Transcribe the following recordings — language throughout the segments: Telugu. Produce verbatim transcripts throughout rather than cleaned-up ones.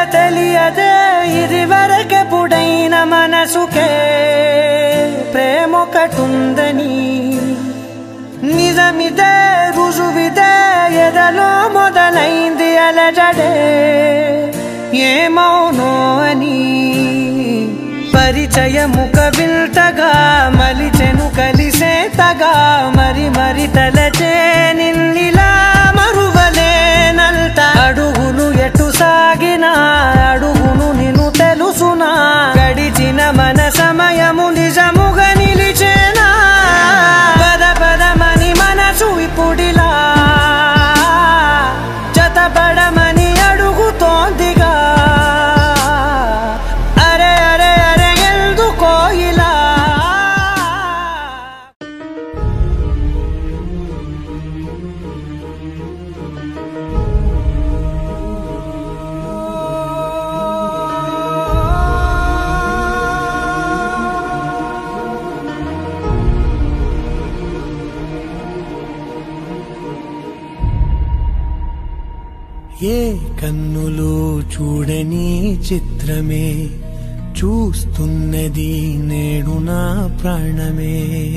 తెలియదే ఇది వరకెప్పుడైన మనసుకే ప్రేమొకటుందని నిజమిదే రుజువిదే ఎదలో మొదలైంది అలజడే ఏమౌనో అని పరిచయము కవిల్తగా మలిచెను కలిసేతగా మరి మరి తలచే నిన్నిలా మరువలేనంత అడుగులు ఎటు సాగినా అడుగును నిన్ను తెలుసునా గడిచిన మన సమయము నిజముగా నిలిచేనా పద పదమని మనసు ఇప్పుడిలా జతపడమని అడుగుతోందిగా అరే అరే అరే ఎందుకో ఇలా ఏ కన్నులు చూడని చిత్రమే చూస్తున్నది నేడు నా ప్రాణమే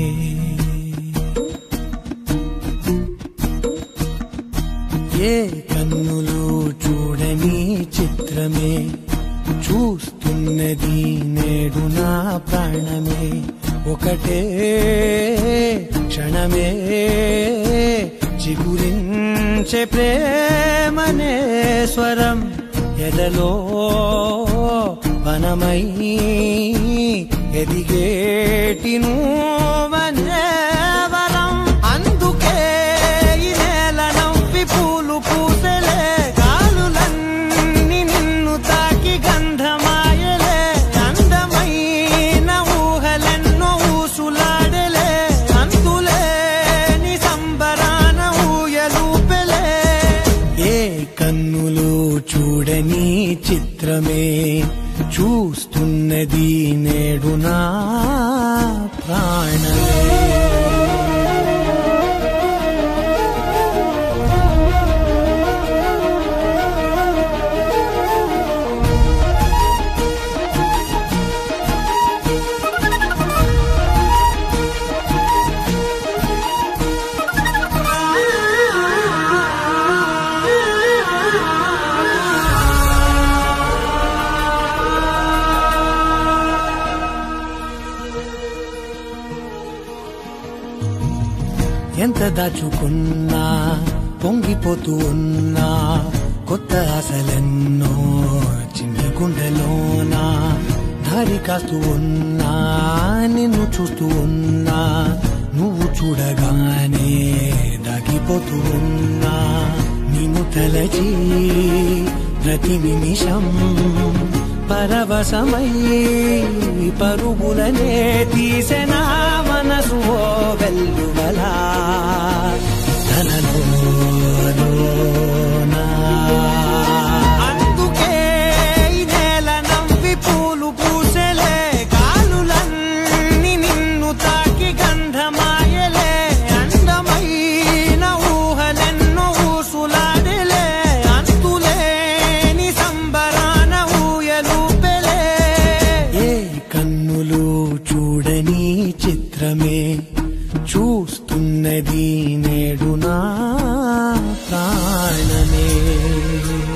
ఏ కన్నులు చూడని చిత్రమే చూస్తున్నది నేడు నా ప్రాణమే ఒకటే క్షణమే చిగురించే ప్రేమనే స్వరం ఎదలో వనమై ఎదిగేటి నువ్వనే వరం అందుకే ఈ నేల నవ్వి పూలు పూసలే గాలులన్నీ నిన్ను తాకి గంధమాయలే అందమైన ఊహలెన్నో ఊసులాడలే అందులే నీ సంబరాన ఊయలూపెలే ఏ కన్నులు చూడని చిత్రమే చూస్తున్నది నేడు నా ప్రాణమే ఎంత దాచుకున్నా పొంగిపోతూ ఉన్నా కొత్త ఆశలెన్నో చిన్ని గుండెలోనా దారి కాస్తూ ఉన్నా నిన్ను చూస్తూ ఉన్నా నువ్వు చూడగానే దాగిపోతూ ఉన్నా నిన్ను తలచి ప్రతి నిమిషం పరవశమై పరుగులనే తీసెనా మనసు ఓ వెల్లువలా తనలోనా అందుకే ఈ నేల నవ్వి పూలు పూసలే గాలులన్నీ నిన్ను తాకి గంధమాయలే అందమైన ఊహలెన్నో ఊసులాడలే అంతులే నీ సంబరాన ఊయలూపెలే ఏ కన్నులు చూడని చిత్రమే చూస్తున్నది నేడు నా ప్రాణమే